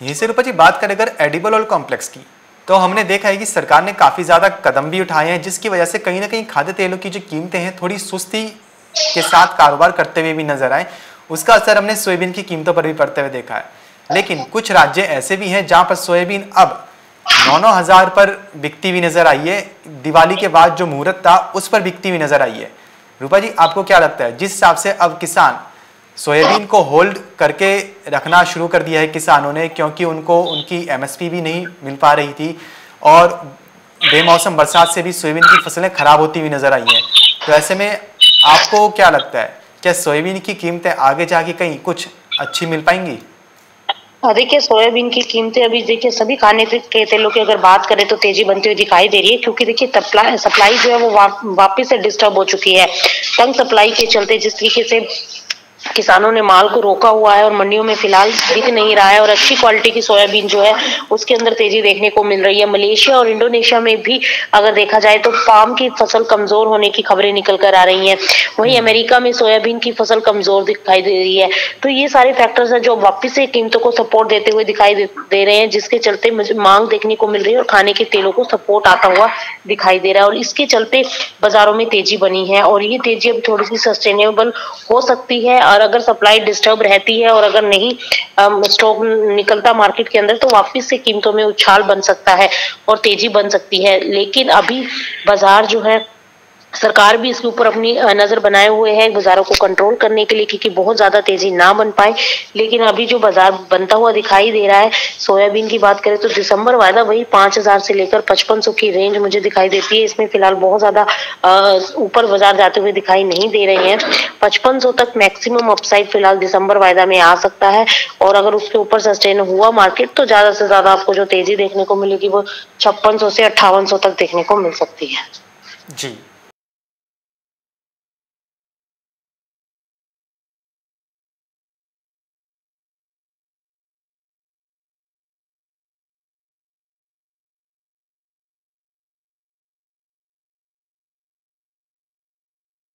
यहीं से रूपा जी बात करें अगर एडिबल ऑयल कॉम्प्लेक्स की, तो हमने देखा है कि सरकार ने काफ़ी ज़्यादा कदम भी उठाए हैं, जिसकी वजह से कहीं ना कहीं खाद्य तेलों की जो कीमतें हैं थोड़ी सुस्ती के साथ कारोबार करते हुए भी नजर आए। उसका असर हमने सोयाबीन की कीमतों पर भी पड़ते हुए देखा है। लेकिन कुछ राज्य ऐसे भी हैं जहां पर सोयाबीन अब 9,000 पर बिकती हुई नजर आई है। दिवाली के बाद जो मुहूर्त था उस पर बिकती हुई नजर आई है। रूपा जी, आपको क्या लगता है, जिस हिसाब से अब किसान सोयाबीन को होल्ड करके रखना शुरू कर दिया है किसानों ने, क्योंकि उनको उनकी एमएसपी भी नहीं मिल पा रही थी और बेमौसम बरसात से भी सोयाबीन की फसलें खराब होती हुई नजर आई हैं, तो ऐसे में आपको क्या लगता है, क्या सोयाबीन की कीमतें आगे जाके कहीं कुछ अच्छी मिल पाएंगी? देखिए, सोयाबीन की कीमतें अभी देखिए सभी खाने के तेलों की अगर बात करें तो तेजी बनती हुई दिखाई दे रही है, क्योंकि देखिए सप्लाई जो है वो वापस से डिस्टर्ब हो चुकी है। तंग सप्लाई के चलते जिस तरीके से किसानों ने माल को रोका हुआ है और मंडियों में फिलहाल दिख नहीं रहा है, और अच्छी क्वालिटी की सोयाबीन जो है उसके अंदर तेजी देखने को मिल रही है। मलेशिया और इंडोनेशिया में भी अगर देखा जाए तो पाम की फसल कमजोर होने की खबरें निकल कर आ रही हैं। वहीं अमेरिका में सोयाबीन की फसल कमजोर दिखाई दे रही है। तो ये सारे फैक्टर्स हैं जो वापिस से कीमतों को सपोर्ट देते हुए दिखाई दे रहे हैं, जिसके चलते मांग देखने को मिल रही है और खाने के तेलों को सपोर्ट आता हुआ दिखाई दे रहा है, और इसके चलते बाजारों में तेजी बनी है। और ये तेजी अब थोड़ी सी सस्टेनेबल हो सकती है, और अगर सप्लाई डिस्टर्ब रहती है और अगर नहीं स्टॉक निकलता मार्केट के अंदर, तो वापस से कीमतों में उछाल बन सकता है और तेजी बन सकती है। लेकिन अभी बाजार जो है, सरकार भी इसके ऊपर अपनी नजर बनाए हुए है बाजारों को कंट्रोल करने के लिए, क्योंकि बहुत ज्यादा तेजी ना बन पाए। लेकिन अभी जो बाजार बनता हुआ दिखाई दे रहा है, सोयाबीन की बात करें तो दिसंबर वायदा वही 5,000 से लेकर 5500 की रेंज मुझे दिखाई देती है। इसमें फिलहाल बहुत ज्यादा ऊपर बाजार जाते हुए दिखाई नहीं दे रहे हैं। 5500 तक मैक्सिमम अपसाइड फिलहाल दिसंबर वायदा में आ सकता है, और अगर उसके ऊपर सस्टेन हुआ मार्केट तो ज्यादा से ज्यादा आपको जो तेजी देखने को मिलेगी वो 5600 से 5800 तक देखने को मिल सकती है। जी,